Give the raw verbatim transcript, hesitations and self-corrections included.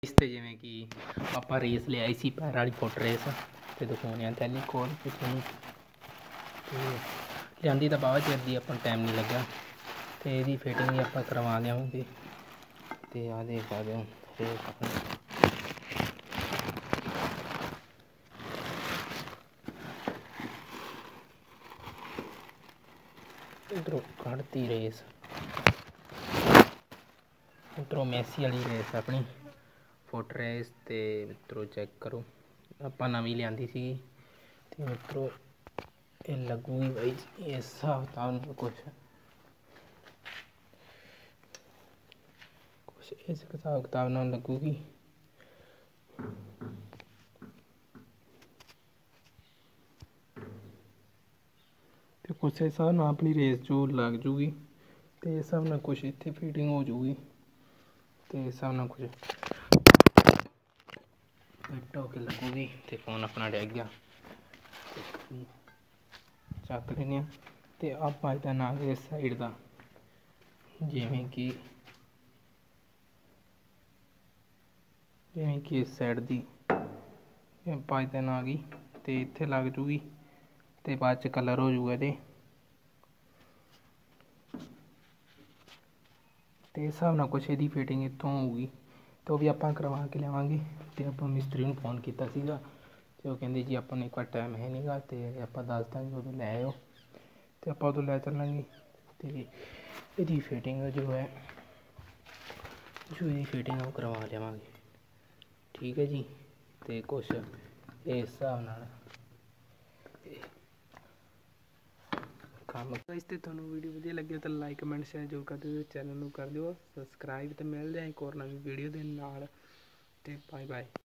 इस ते जिवें कि आपां रेस लिआई सी पैर वाली फुट रेस ते दिखाउने टैलीकॉल किसी नूं ते लिआंदी तां बावा चिर दी आपां टाइम नहीं लग्गा ते इहदी फिटिंग भी आपां करवा लिआवांगे ते आ देख सकदे हो रेस इधरों कढ़ती रेस उधरों मैसी वाली रेस अपनी फुट रेस ते मित्रों चेक करो आपां नवीं लिआंदी सी ते मित्रों ये लगूगी भाई इस हिसाब किताब कुछ कुछ इस हिसाब किताब नाल लगूगी ते कुछ हिसाब नाल अपनी रेस जो लग जूगी ते इस हिसाब नाल कुछ इत्थे फिटिंग हो जूगी ते इस हिसाब नाल कुछ फिट होके लगूगी ते फोन अपना डैग गया चक लेने ते आप अज दा नाम इस साइड का जिमें कि जिमें कि इस साइड की पाँच दिन आ गई तो इत्थे लग जूगी तो बाद च कलर हो जूगा ते तो इस हिसाब नाल कुछ इहदी फिटिंग इत्थों होगी तो भी आपां करवा के लियावांगे तो आपां मिस्त्री नूं फोन कीता सीगा ते ओह कहंदे जी आपां नूं एक बार टाइम है नहीं गा ते आपां दस देंगे उदों लै आइओ ते आपां उदों लै चलांगे ते इहदी फिटिंग जो है जो इहदी फिटिंग ओह करवा लियावांगे ठीक है जी तो कुछ इस हिसाब नाल काम इस ते तुहानूं वीडियो वधिया लगे तो लाइक कमेंट शेयर जरूर कर दिओ चैनल नूं कर दिओ सबसक्राइब ते मिलदे आं एक होर नवीं वीडियो दे नाल ते बाय बाय।